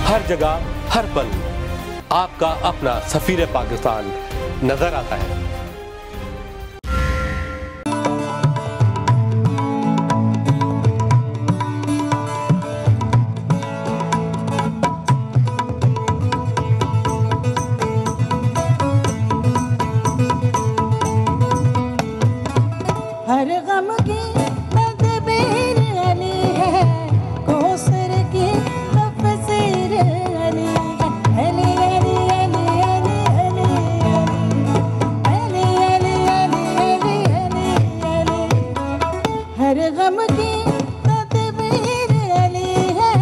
हर जगह हर पल आपका अपना सफीर पाकिस्तान नजर आता है। हर गम की तदबीर अली है, कौसर की तफसीर अली है। अली अली अली अली अली अली अली अली अली अली। हर गम की तदबीर अली है,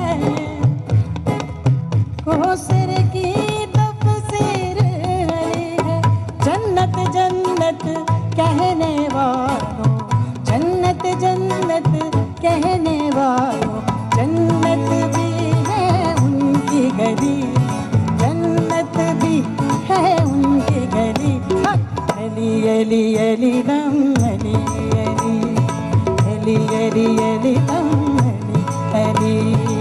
कौसर की तफसीर अली है। जन्नत जन्नत कहने वालों, जन्नत जन्नत कहने वालों, जन्नत भी है उनकी गली, जन्नत भी है उनकी गली। अली अली अली दम अली अली अली अली अली दम अली अली।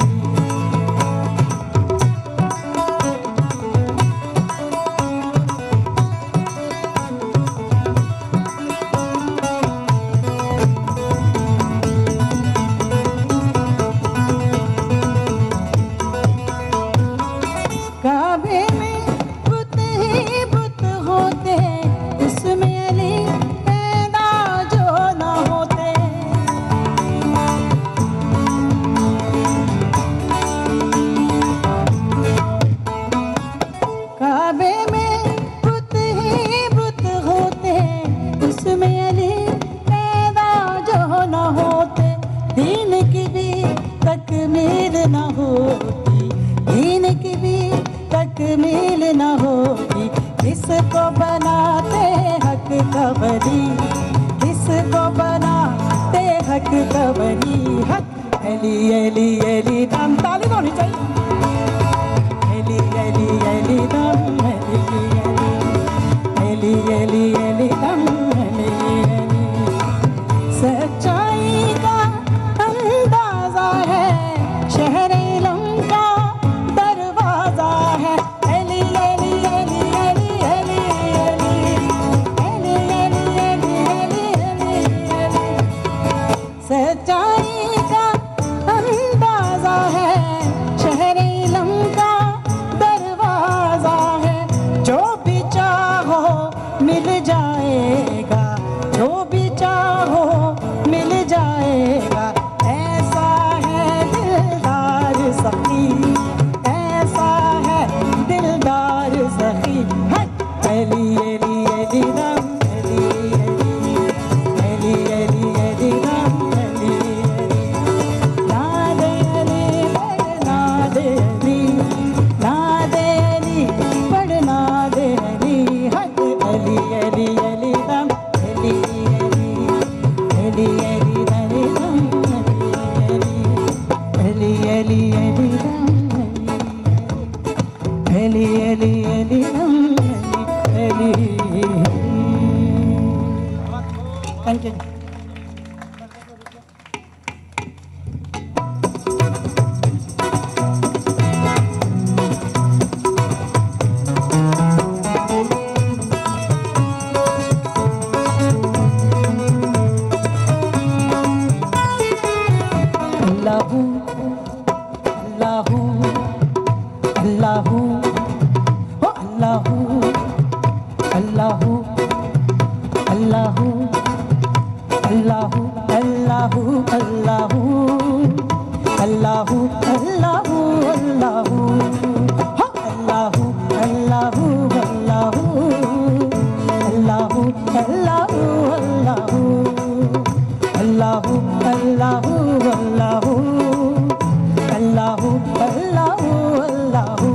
काबे में बुत ही बुत होते, उसमें अली पैदा जो न होते। काबे में बुत ही बुत होते, उसमें अली पैदा जो न होते। दीन की भी तकमील न होती, दीन की भी तकमील न होगी। किसको बनाते हक का वली, किसको बनाते हक का वली। हक अली अली अली दम, ताली होनी चाहिए। अली अली अली दम अली अली अली अली अली दम अली अली। सच्चाई का अंदाजा है, शहर इल्म का दरवाजा है। अली अली अली अली अली अली अली अली अली अली अली। सच्चाई का अंदाजा है, शहर इल्म का दरवाजा है। जो भी चाहो मिल जाएगा, जो भी चाहो मिल जाएगा। ऐसा है दिलदार सखी, ऐसा है दिलदार सखी। अली अली अली दम अली अली अली अली अली दम अली अली। नादे अली पढ़ना दे अली, नादे अली पढ़ना दे अली। हक अली अली अली दम अली अली अली अली अली दम अली अली अली दम अली अली अली दम अली। Thank you. अल्लाहू अल्लाहू अल्लाहू ओ अल्लाहू अल्लाहू अल्लाहू अल्लाहू अल्लाहू अल्लाहू अल्लाहू अल्लाहू अल्लाहू हो अल्लाहू अल्लाहू अल्लाहू अल्लाहू अल्लाहू अल्लाहू अल्लाहू अल्लाहू अल्लाहू अल्लाहू अल्लाहू अल्लाहू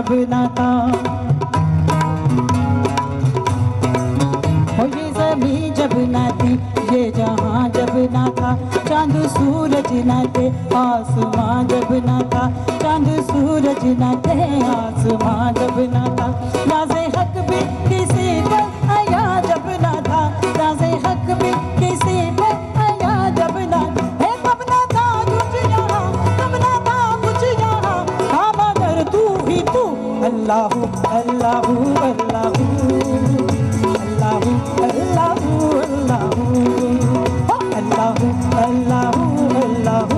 जब न था, ये ज़मीं जब न थी, ये जहां जब न था, चांद सूरज न थे, आसमां जब न था, चांद सूरज न थे, आसमां जब न था, नाज़े हक भी किसी पर आया जब न था, नाज़े हक भी किसी पर आया जब न है, तब न था कुछ यहाँ, तब न था कुछ यहाँ, हाँ मगर तू ही तू, अल्लाह अल्लाह अल्लाह अल्लाह अल्लाह अल्लाह अल्लाह अल्लाह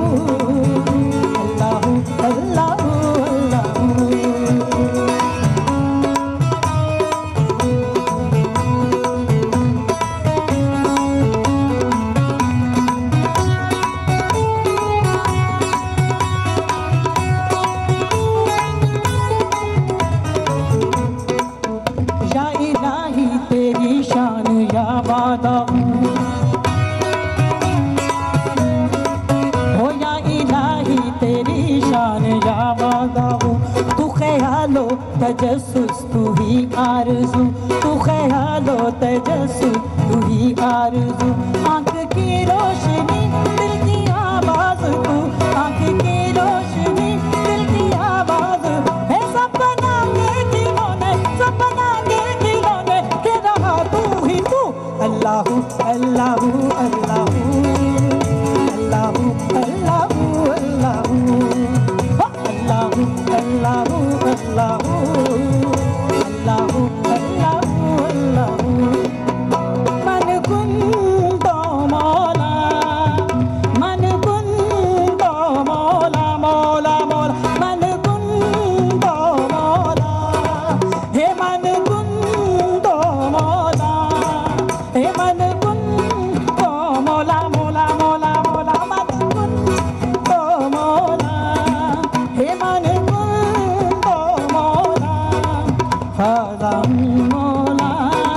अल्लाह अल्लाह या इलाही तेरी शान या वादा हो, या इलाही तेरी शान या वादा हो, तू ख्यालो तजस्सुस तू ही आरज़ू, तू ख्यालो तजस्सुस तू ही आरज़ू, आँख की रोशनी दिल की आवाज़ तू, आँख की रोशनी दिल की आवाज़ है, सपना के खिलौने, सपना के खिलौने के रहा तू ही तू, अल्लाह अल्लाह अल्लाह अल्लाह अल्लाह अल्लाह अल्लाह अल्लाह अल्लाह अल्लाह अल्लाह मन कुन तो मौला, मन कुन तो मौला, मौला मौला मन कुन तो मौला, हे मन कुन तो मौला, हे मन कुन तो मौला, मौला मौला मौला मन कुन तो मौला, हे मन कुन तो मौला, ख़ुदा मौला,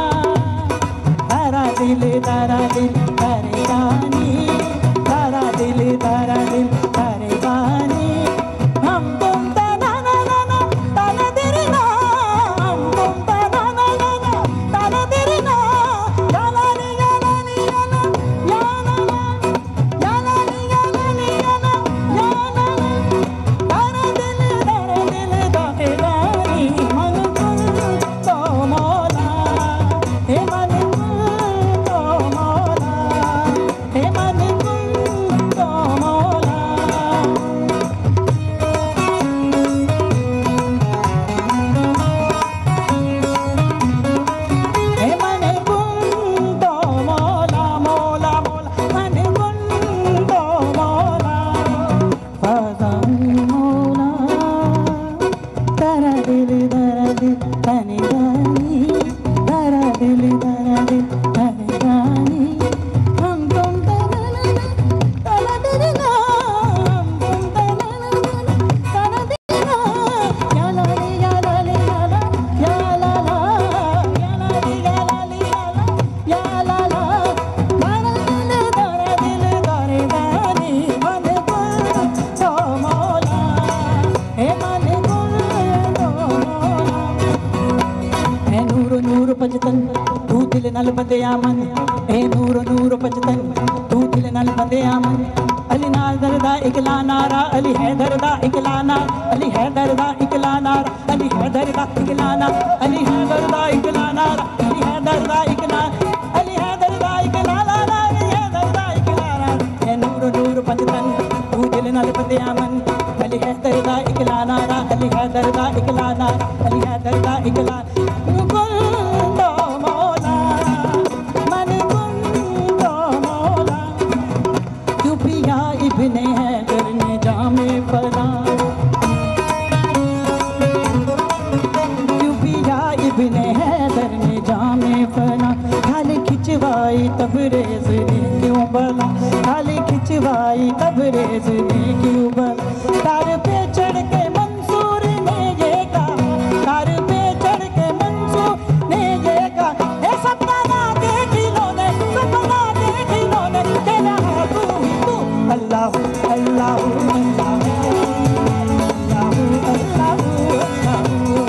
तारा दिल तारे गानी, तारा दिल तारे गानी, हम तुम तना ना ना ना तना तेरे ना, हम तुम तना ना ना ना तना तेरे ना, या ला ली या ला ली या ला या ला ला या ला ली या ला ली या ला या ला ला, तारा दिल तारे गानी, मन कुन तो मौला, हे मन कुन तो मौला, हे मन कुन तो मौला, हे मन कुन तो मौला, मौला मौला मन कुन तो मौला, ख़ुदा मौला, तारा दिल तने गानी, तारा दिल तने गानी, हम तुम तना ना ना तना तेरे ना, हम तुम तना ना ना तना तेरे ना, या ला ली या ला ली या ला या ला ला या ला ली या ला ली या ला ला, तारा दिल तारे गानी, मन कुन तो मौला, हे मन कुन तो मौला, है नूर नूर पचतन तू दिल नल बंदिया मन, ए नूर नूर पचतन तू दिल नल बंदिया मन, अली नाज़र दा इकला नारा, अली हैदर दा इकला नारा, अली हैदर दा इकला नारा, अली हैदर दा इकला नारा, अली हैदर दा इकला नारा, अली हैदर दा इकला, अली हैदर दा इकला नारा, अली हैदर दा इकला नारा, है नूर नूर पचतन तू दिल नल बंदिया मन, अली हैदर दा इकला नारा, अली हैदर दा इकला नारा, अली हैदर दा इकला, कुन तो मौला, मन कुन तो मौला, क्यों पिया इब्ने हैदर ने जामे फना, क्यों पिया इब्ने हैदर ने जामे फना, खाली खिंचवाई तबरेज़ ने क्यों बला, खाली खिंचवाई तबरेज़ ने क्यों बला, तार पे चढ़ के मंसूर ने ये कहा, तार पे चढ़ के मंसूर ने ये कहा, ए सपना के खिलौने, सपना के खिलौने के रहा तू ही तू, अल्लाह अल्लाह अल्लाह अल्लाह अल्लाह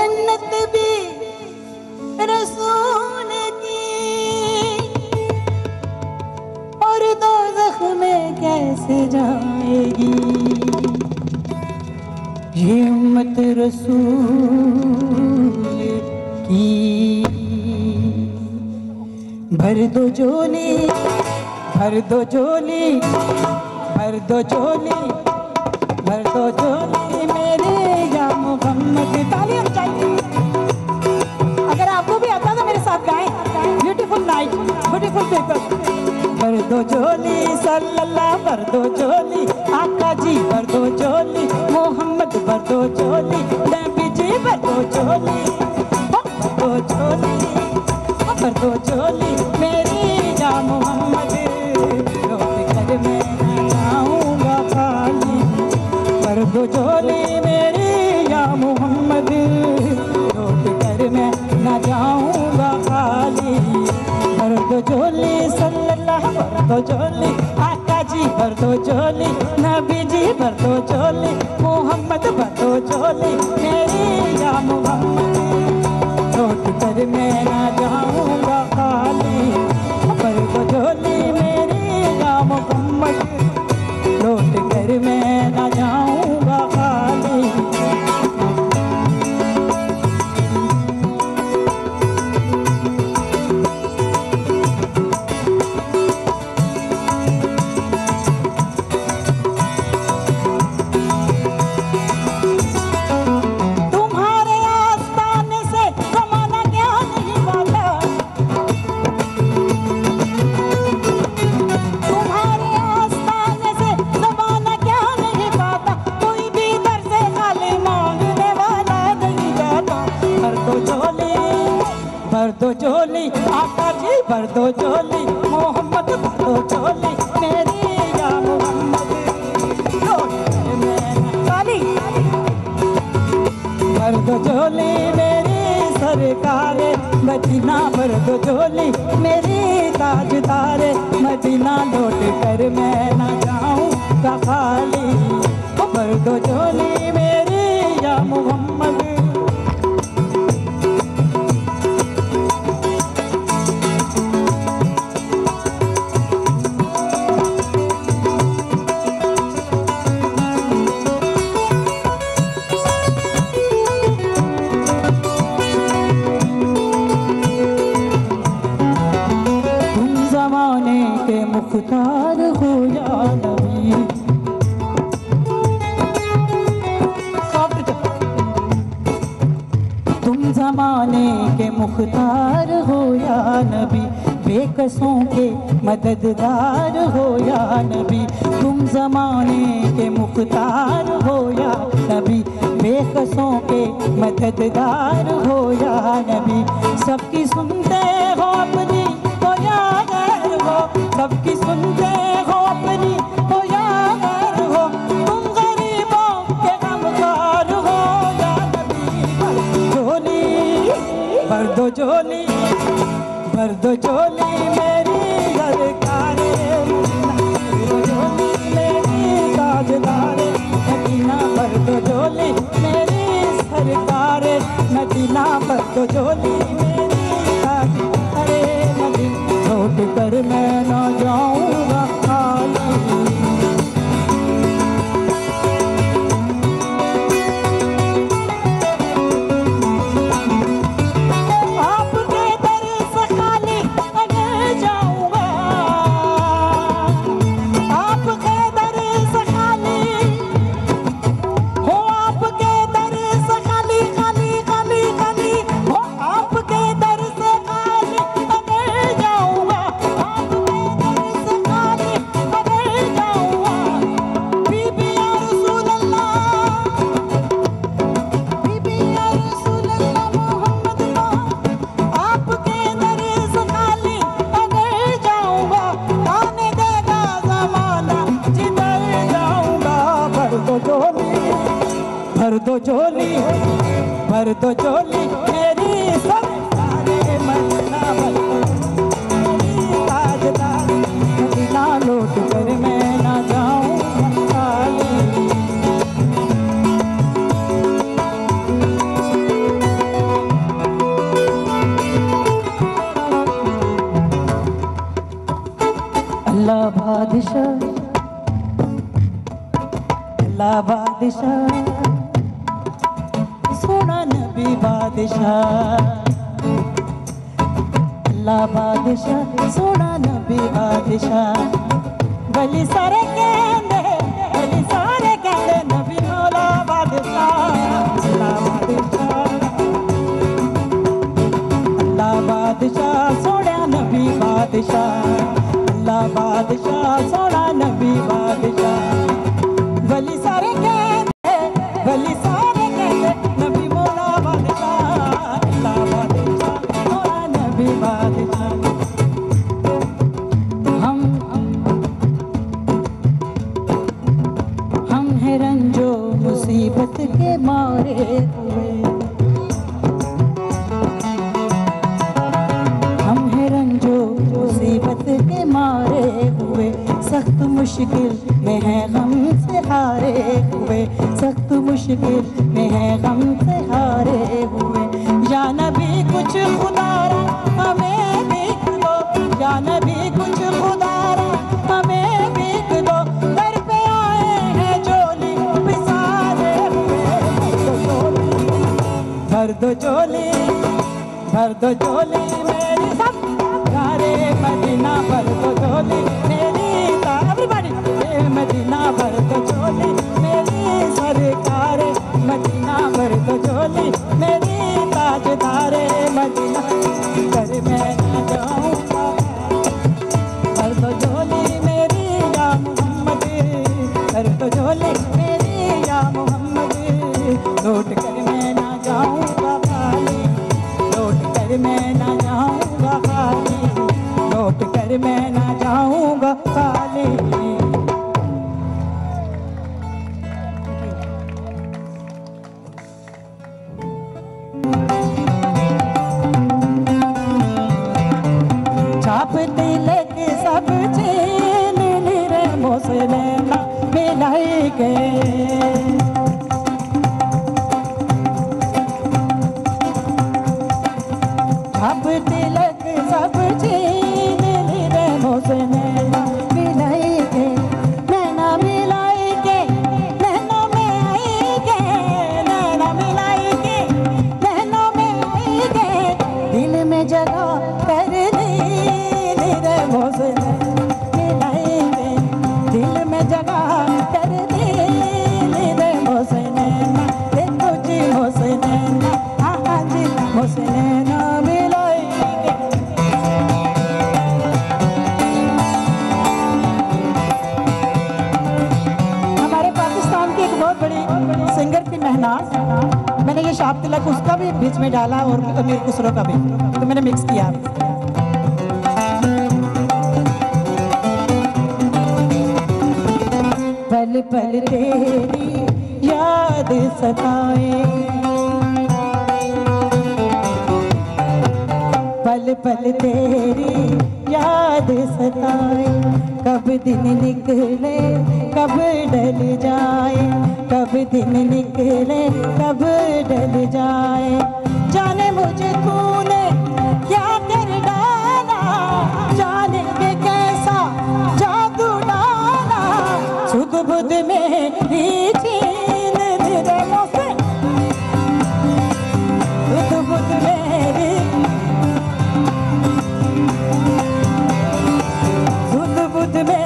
जन्नत भी रसूल की, और दोज़ख में कैसे जाएगी ये उम्मत रसूल की। भर दो झोली, भर दो झोली, भर दो झोली, भर दो झोली मेरे या मोहम्मद। तालियां चाहिए। अगर आपको भी आता तो मेरे साथ गाएं। Beautiful night, beautiful people. भर दो झोली सल्लल्लाहु, भर दो झोली आका जी, भर दो झोली मोहम्मद, भर दो झोली नबी जी, भर दो झोली, भर दो झोली, भर दो झोली मेरी या मोहम्मद। लौट कर मैं न जाऊंगा खाली, भर दो झोली मेरी या मोहम्मद। लौट कर मैं न जाऊंगा खाली, भर दो झोली सल्लल्लाहु, भर दो झोली आका जी, भर दो झोली नबी जी, भर दो झोली मोहम्मद, भर दो झोली मेरी या मोहम्मद। लौट कर मैं ना जाऊंगा खाली, भर दो झोली मेरी या मोहम्मद। लौट कर मैं ना जाऊंगा खाली। भर दो झोली आका जी, भर दो झोली मोहम्मद, भर दो झोली मेरी या मोहम्मद। भर दो झोली मेरी सरकार मदीना, भर दो झोली मेरी ताजदार मदीना। लौट कर मैं ना जाऊंगा खाली, भर दो झोली मेरी या मोहम्मद। मुख्तार हो या नबी, तुम जमाने के मुख्तार हो या नबी, बेकसों के मददगार हो या नबी। तुम जमाने के मुख्तार हो या नबी, बेकसों के मददगार हो या नबी। सबकी सुनते हो अपनी तो या गैर हो, सबकी सुनते हो अपनी तो या गैर हो। तुम गरीबों के गमखार हो या नबी। झोली भर दो झोली, भर दो झोली मेरी सरकार, झोली मेरी ताजदार मदीना। भर दो झोली मेरी सरकार मदीना, भर दो झोली मेरी ताजदार मदीना। लौट कर मैं ना जाऊंगा खाली। आपके दर से खाली अगर जाऊंगा, आपके दर से खाली हो, आपके दर से खाली खाली खाली खाली हो, आपके दर से खाली अगर जाऊंगा, आपके दर से खाली अगर जाऊंगा। बीबी या रसूल अल्लाह, बीबी या रसूल अल्लाह मोहम्मद का, आपके दर से खाली अगर जाऊंगा, आने देगा ज़माना जिधर जाऊंगा। भर दो झोली, भर दो झोली, भर दो झोली मेरी सरकारे मदीना। भर दो मेरी ताजदार मदीना। लौट कर मैं ना जाऊंगा खाली। बादशाह, सोना नबी बादशाह, अल्लाह बादशाह, सोना नबी बादशाह। बली सारे कहंदे नबी मौला बादशाह, अल्लाह बादशाह, अल्लाह बादशाह, सोना नबी बादशाह, अल्लाह बादशाह, सोना नबी बादशाह। बली सारे कहंदे नबी मौला बादशाह, अल्लाह बादशाह, सोना नबी बादशाह। हम हैं रंजो मुसीबत के मारे हुए, हम हैं रंजो मुसीबत के मारे हुए, सख्त मुश्किल में है गम से हारे हुए, सख्त मुश्किल में है गम से हारे हुए। या नबी कुछ खुदारा हमें भीख दो, या नबी कुछ खुदारा हमें भीख दो, दर पे आए हैं झोली बिसारे हुए। भर दो झोली, भर दो झोली मेरी सब सारे मदीना, भर दो झोली मेरी एवरीबॉडी, मदीना भर दो झोली मेरी सरकारे, मदीना भर दो झोली मेरी ताजदारे, मदीना घर में न जाऊंगा, भर दो झोली मेरी या मोहम्मद, भर दो झोली मेरी या मोहम्मद। लौट कर मैं ना जाऊंगा खाली, लौट कर मैं ना जाऊंगा खाली, लौट कर मैं ना जाऊंगा खाली। छाप तिलक सब छीन रे मोसलेना मिलाई के, छाप तिलक सब छीन रे मोसलेना मिलाई के, नैना मिलाई के, नैनों में आई के, नैना मिलाई के, नैनों में आई के, दिल में जगह कर दी रे मोसलेना मिलाई के, दिल में जगह कर दी रे मोसलेना। देखो जी मोसलेना, हाँ जी मोसलेना मिलाई के। हमारे पाकिस्तान की एक बहुत बड़ी सिंगर थी महनाज, मैंने ये शाप तिलक उसका भी बीच में डाला और अमीर खुसरो का भी, तो मैंने मिक्स किया। पल पल तेरी याद सताए, पल पल तेरी याद सताए, कब दिन निकले कब ढल जाए, कब दिन निकले कब ढल जाए। जाने मुझे तूने क्या कर डाला, जाने के कैसा जादू डाला, सुध बुध मेरी छीन रे मोसे, सुध बुध मेरी, सुध बुध में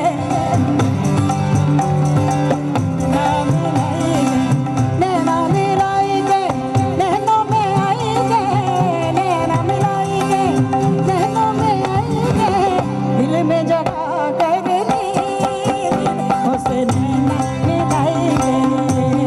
नैना मिलाई के, नैनों में आई के, नैना मिलाई के, नैनों में आई के, दिल में जगह कर ली उसे नैना मिलाई के।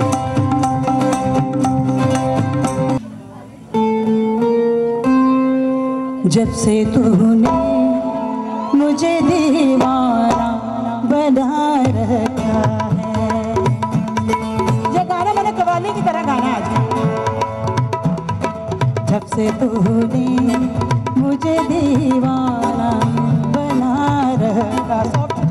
जब से तूने मुझे दीवाना बना रखा है, ये गाना मैंने कव्वाली की तरह गाना आज। जब से तूने मुझे दीवाना बना रखा,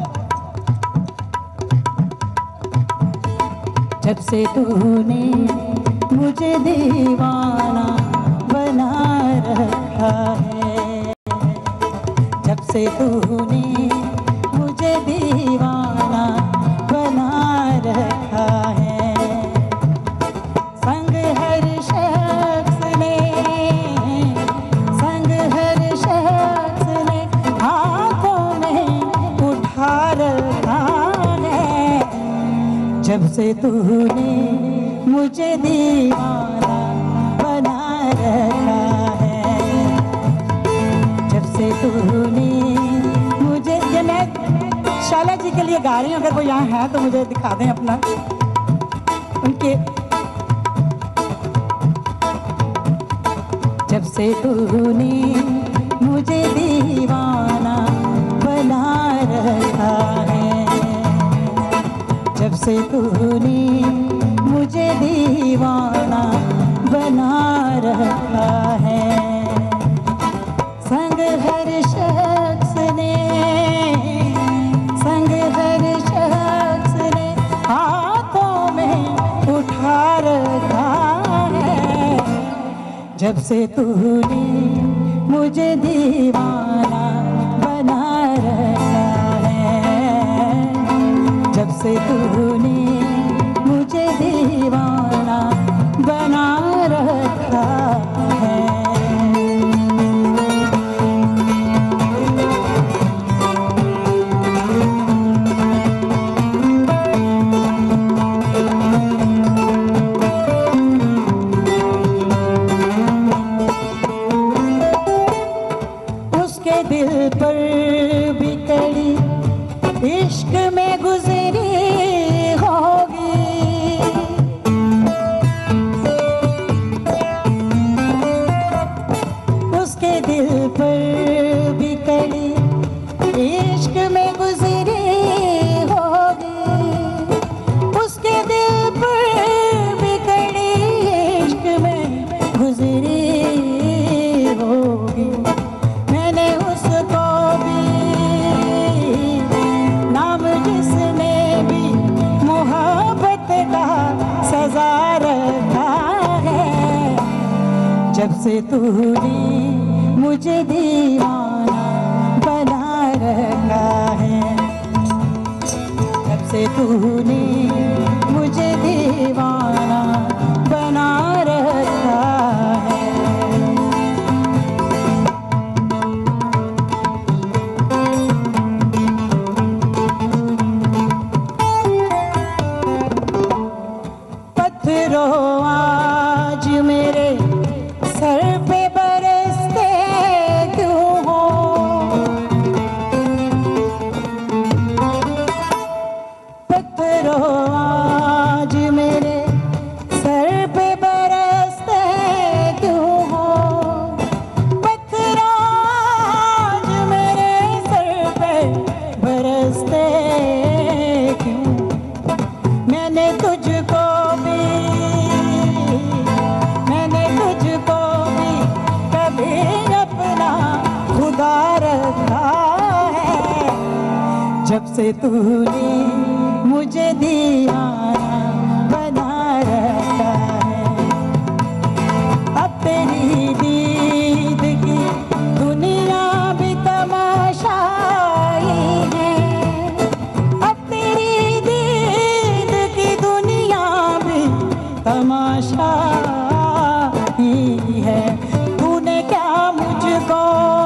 जब से तूने मुझे दीवाना बना रखा है, जब से तूने मुझे दीवाना बना रखा है। से तूने मुझे दीवाना बना रखा है, जब से तूने मुझे, ये मैं शाला जी के लिए गा रही हूँ, अगर वो यहाँ है तो मुझे दिखा दें अपना उनके। जब से तूने मुझे दीवाना बना रखा है, जब से तूने मुझे दीवाना बना रखा है, संग हर शख्स ने, संग हर शख्स ने हाथों में उठा रखा है, जब से तूने मुझे दीवाना बना रखा है, जब से तूने मुझे दीवाना बना रखा है। उसके दिल पर भी कड़ी इश्क में गुजरी होगी, उसके दिल पर भी कड़ी इश्क में गुजरी होगी, उसके दिल पर भी कड़ी इश्क में गुजरी होगी। मैंने उसको भी नाम जिसने भी मोहब्बत का सजा रखा है, जब से तूने मुझे दीवाना बना रखा है, जब से तूने मुझे दीवाना बना रखा है। पत्थरों आज मेरे सर पे बरसते क्यों हो, पत्थरों आज मेरे सर पे बरसते क्यों हो, पत्थरों आज मेरे सर पे बरसते क्यों। मैंने तुझको भी, मैंने तुझको भी कभी अपना खुदा रखा है, जब से तूने मुझे दीवाना बना रखा है। अब तेरी दीद की दुनिया भी तमाशाई है, अब तेरी दीद की दुनिया भी तमाशा ही है। तूने क्या मुझको,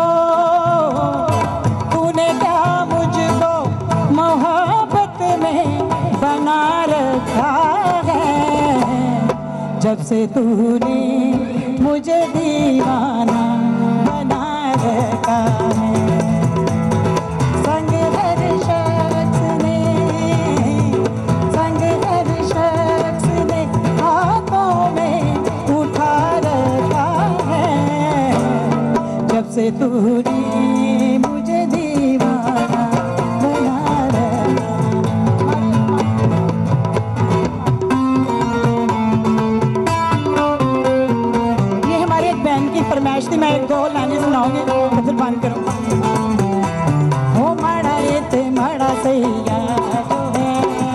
तूने क्या मुझको मोहब्बत में बना रखा है, जब से तूने मुझे दीवाना बना रखा है। संग हर शख्स ने, संग हर शख्स ने हाथों में उठा रखा है, जब से तूने मुझे दीवाना बना रखा है। ये हमारे एक बहन की फरमाइश थी, मैं एक दो लाइनें सुनाऊंगी तो फिर बंद करूँ। हो माड़ा ये ते माड़ा सैया जो है,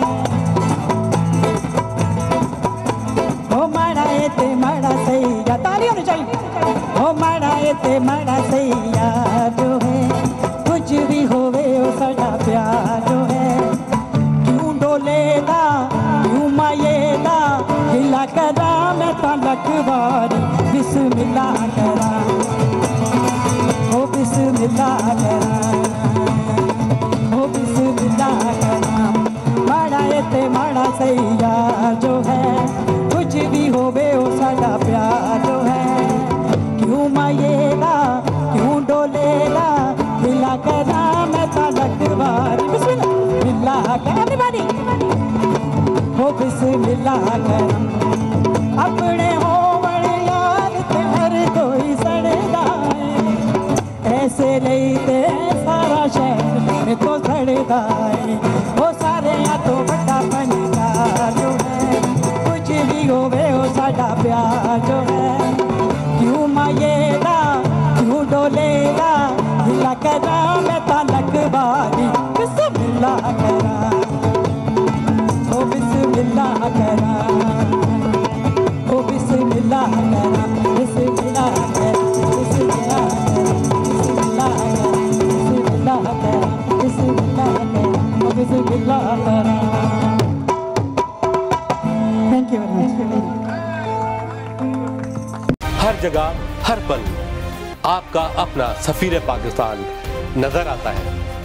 हो माड़ा ये ते माड़ा सैया, ताली होनी चाहिए। हो माड़ा ये ते माड़ा सैया जो है, कुछ भी होवे ओ साडा प्यार जो है। क्यों डोलेदा क्यों मायेदा हिला करा, मैं तो लखवारी बिस्मिल्लाह करा, ओ बिस्मिल्लाह करा, ओ बिस्मिल्लाह करा। माड़ा ये ते माड़ा सैया बिस्मिल्लाह करम अपने होवण यार ते हर कोई सड़दा है ऐसे लईते सारा शहर तो सड़दा है वो सारे या तो बड़ा फनकार जो है कुछ भी होवे वो साडा प्यार जो है क्यों मायेदा क्यों डोलेदा हिला करा मैं तलक बारी बिस्मिल्लाह करा ओ बिस्मिल्लाह करा ओ बिस्मिल्लाह करा बिस्मिल्लाह करा बिस्मिल्लाह करा बिस्मिल्लाह करा ओ बिस्मिल्लाह करा। Thank you very much. हर जगह हर पल आपका अपना सफीर पाकिस्तान नजर आता है।